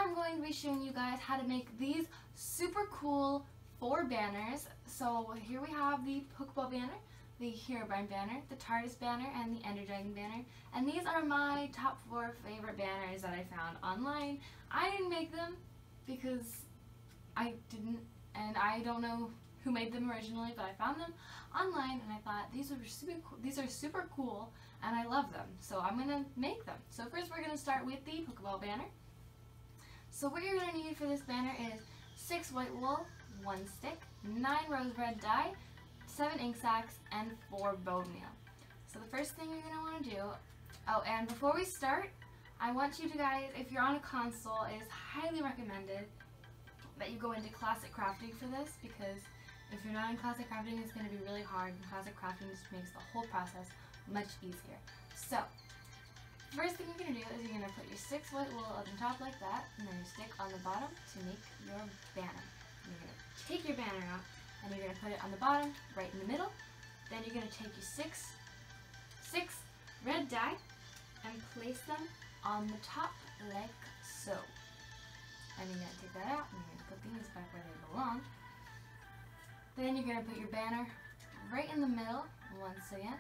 I'm going to be showing you guys how to make these super cool 4 banners. So here we have the Pokeball banner, the Herobrine banner, the TARDIS banner, and the Ender Dragon banner. And these are my top 4 favorite banners that I found online. I didn't make them because I didn't, and I don't know who made them originally, but I found them online and I thought these are super cool and I love them. So I'm gonna make them. So first we're gonna start with the Pokeball banner. So what you're gonna need for this banner is 6 white wool, 1 stick, 9 rose red dye, 7 ink sacs, and 4 bone meal. So the first thing you're gonna want to do, oh, and before we start, I want you to guys, if you're on a console, it is highly recommended that you go into classic crafting for this, because if you're not in classic crafting, it's going to be really hard, and classic crafting just makes the whole process much easier. So, first thing you're going to do is you're going to put your 6 white wool on the top like that, and then your stick on the bottom to make your banner. And you're going to take your banner out, and you're going to put it on the bottom, right in the middle. Then you're going to take your 6 red dye and place them on the top like so. And you're going to take that out, and you're going to put these back where they belong. Then you're going to put your banner right in the middle once again,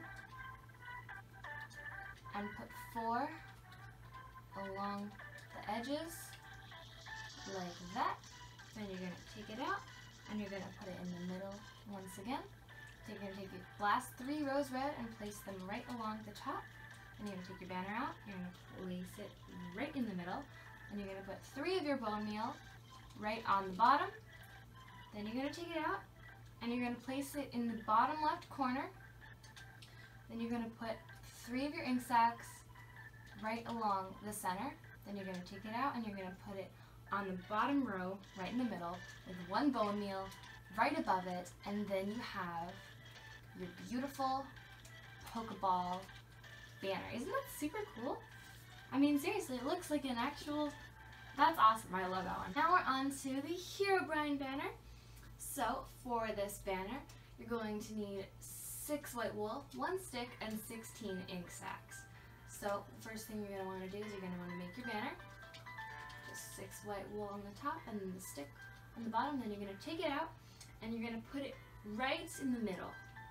and put 4 along the edges like that. Then you're going to take it out and you're going to put it in the middle once again. Then you're going to take your last 3 rose red and place them right along the top. And you're going to take your banner out, you're going to place it right in the middle, and you're going to put 3 of your bone meal right on the bottom. Then you're going to take it out and you're going to place it in the bottom left corner. Then you're going to put 3 of your ink sacs right along the center. Then you're going to take it out and you're going to put it on the bottom row right in the middle with 1 bone meal right above it. And then you have your beautiful Pokeball banner. Isn't that super cool? I mean, seriously, it looks like an actual... That's awesome. I love that one. Now we're on to the Herobrine banner. So, for this banner, you're going to need 6 white wool, 1 stick, and 16 ink sacs. So, the first thing you're going to want to do is you're going to want to make your banner. Just 6 white wool on the top and then the stick on the bottom. Then you're going to take it out and you're going to put it right in the middle.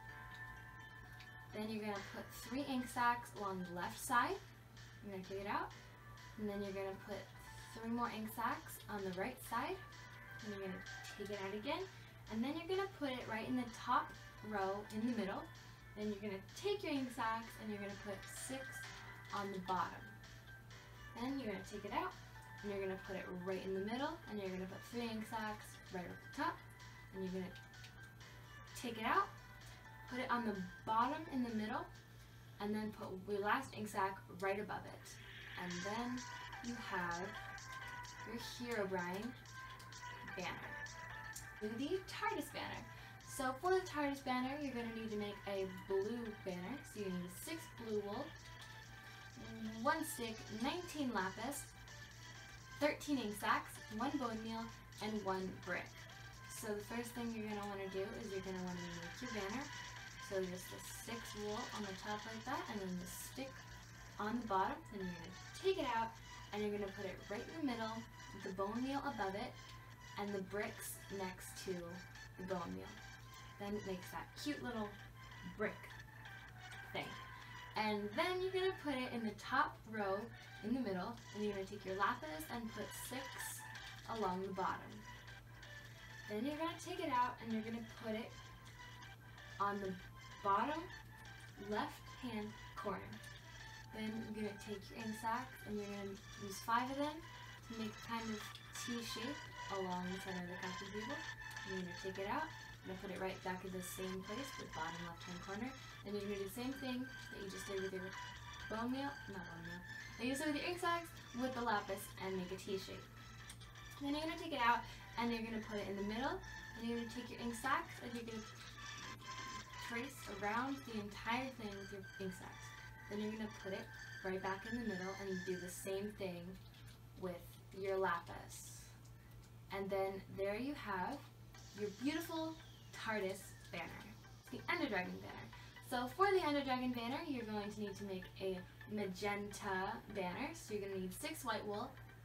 Then you're going to put 3 ink sacs along the left side. You're going to take it out. And then you're going to put 3 more ink sacs on the right side. And you're going to take it out again. And then you're going to put it right in the top row in the middle. Then you're going to take your ink sacs and you're going to put 6 on the bottom. Then you're going to take it out and you're going to put it right in the middle. And you're going to put 3 ink sacs right at the top. And you're going to take it out, put it on the bottom in the middle, and then put your last ink sac right above it. And then you have your Herobrine banner. The TARDIS banner. So for the TARDIS banner, you're going to need to make a blue banner. So you need 6 blue wool, 1 stick, 19 lapis, 13 ink sacs, 1 bone meal, and 1 brick. So the first thing you're going to want to do is you're going to want to make your banner. So just the 6 wool on the top like that, and then the stick on the bottom. Then you're going to take it out, and you're going to put it right in the middle, with the bone meal above it, and the bricks next to the bone meal. Then it makes that cute little brick thing. And then you're going to put it in the top row in the middle, and you're going to take your lapis and put 6 along the bottom. Then you're going to take it out and you're going to put it on the bottom left hand corner. Then you're going to take your ink sacs and you're going to use 5 of them to make kind of T shape along the center of the Captain People. You're going to take it out, you're going to put it right back in the same place, the bottom left hand corner. Then you're going to do the same thing that you just did with your bone meal, not bone meal, that you just did with your ink sacs with the lapis and make a T shape. Then you're going to take it out and you're going to put it in the middle, and you're going to take your ink sacs and you're going to trace around the entire thing with your ink sacs. Then you're going to put it right back in the middle and you do the same thing with your lapis. And then there you have your beautiful TARDIS banner, the Ender Dragon banner. So for the Ender Dragon banner, you're going to need to make a magenta banner. So you're going to need 6 white wool,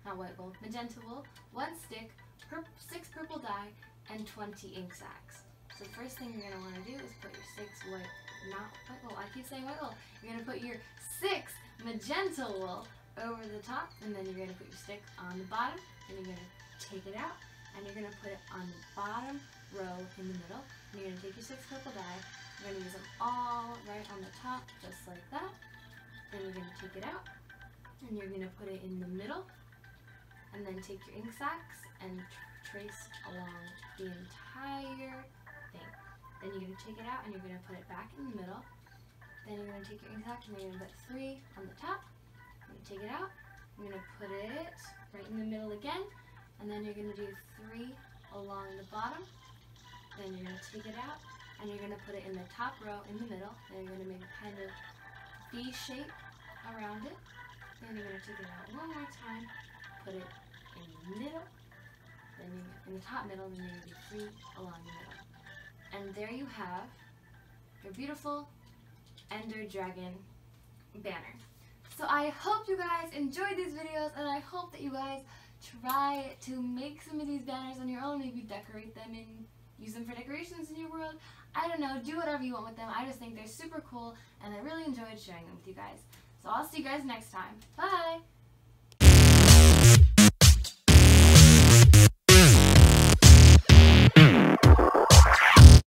not white gold, magenta wool, 1 stick, 6 purple dye, and 20 ink sacs. So the first thing you're going to want to do is put your 6 not white wool, I keep saying white wool. You're going to put your 6 magenta wool over the top, and then you're going to put your stick on the bottom, and you're going to take it out, and you're going to put it on the bottom row in the middle, and you're going to take your 6 purple dye, you're going to use them all right on the top, just like that. Then you're going to take it out, and you're going to put it in the middle, and then take your ink sacs and trace along the entire thing. Then you're going to take it out, and you're going to put it back in the middle. Then you're going to take your ink sacs, and you're going to put 3 on the top. You're going to take it out, you're going to put it right in the middle again, and then you're going to do 3 along the bottom. Then you're going to take it out, and you're going to put it in the top row in the middle. Then you're going to make a kind of V shape around it. Then you're going to take it out one more time, put it in the middle, then in the top middle, then you're going to do 3 along the middle. And there you have your beautiful Ender Dragon banner. So I hope you guys enjoyed these videos, and I hope that you guys try to make some of these banners on your own. Maybe decorate them and use them for decorations in your world. I don't know, do whatever you want with them. I just think they're super cool, and I really enjoyed sharing them with you guys. So I'll see you guys next time. Bye!